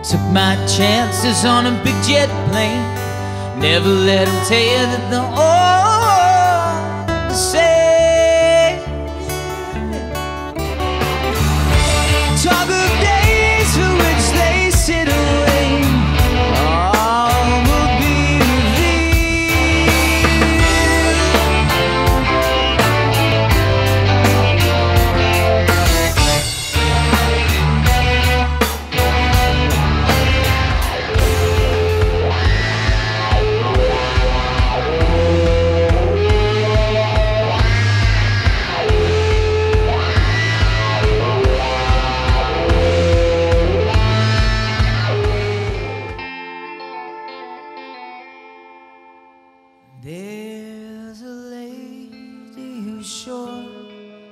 Took my chances on a big jet plane. Never let them tell you that they're all the same. Talk of days for which they sit away, all will be There's a lady who's sure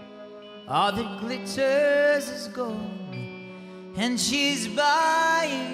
all that glitters is gold, and she's buying